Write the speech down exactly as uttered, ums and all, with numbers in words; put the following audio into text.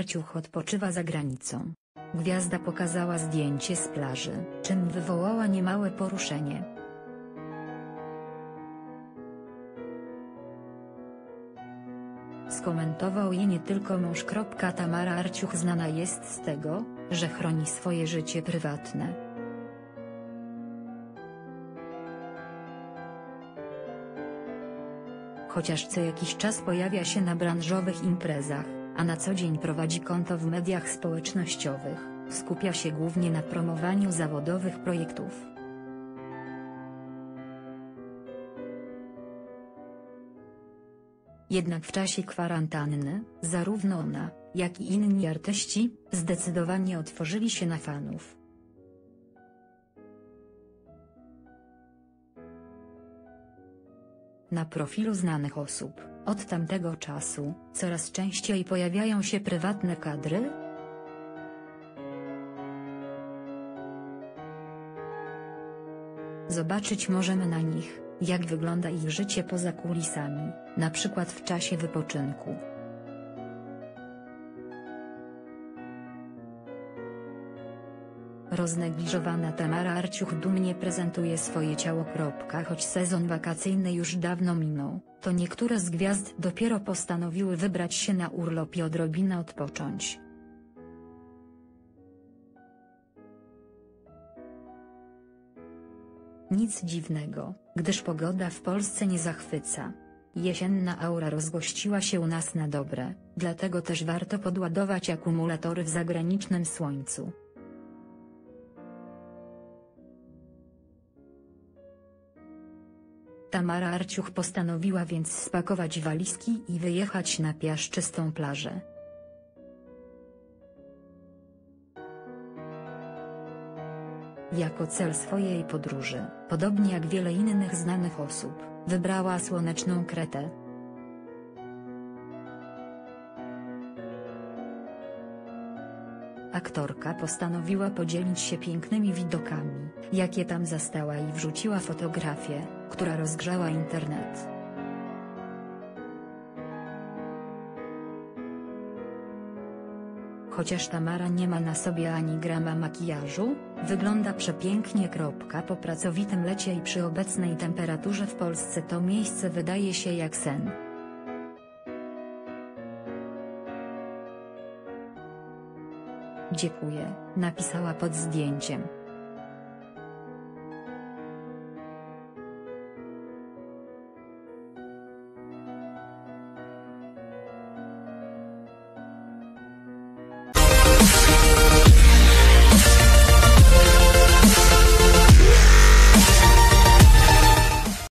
Arciuch odpoczywa za granicą. Gwiazda pokazała zdjęcie z plaży, czym wywołała niemałe poruszenie. Skomentował je nie tylko mąż. Tamara Arciuch znana jest z tego, że chroni swoje życie prywatne. Chociaż co jakiś czas pojawia się na branżowych imprezach, a na co dzień prowadzi konto w mediach społecznościowych, skupia się głównie na promowaniu zawodowych projektów. Jednak w czasie kwarantanny, zarówno ona, jak i inni artyści, zdecydowanie otworzyli się na fanów. Na profilu znanych osób, od tamtego czasu, coraz częściej pojawiają się prywatne kadry. Zobaczyć możemy na nich, jak wygląda ich życie poza kulisami, na przykład w czasie wypoczynku. Roznegliżowana Tamara Arciuch dumnie prezentuje swoje ciało. Choć sezon wakacyjny już dawno minął, to niektóre z gwiazd dopiero postanowiły wybrać się na urlop i odrobinę odpocząć. Nic dziwnego, gdyż pogoda w Polsce nie zachwyca. Jesienna aura rozgościła się u nas na dobre, dlatego też warto podładować akumulatory w zagranicznym słońcu. Tamara Arciuch postanowiła więc spakować walizki i wyjechać na piaszczystą plażę. Jako cel swojej podróży, podobnie jak wiele innych znanych osób, wybrała słoneczną Kretę. Aktorka postanowiła podzielić się pięknymi widokami, jakie tam zastała, i wrzuciła fotografię, która rozgrzała internet. Chociaż Tamara nie ma na sobie ani grama makijażu, wygląda przepięknie. Po pracowitym lecie i przy obecnej temperaturze w Polsce to miejsce wydaje się jak sen. Dziękuję, napisała pod zdjęciem.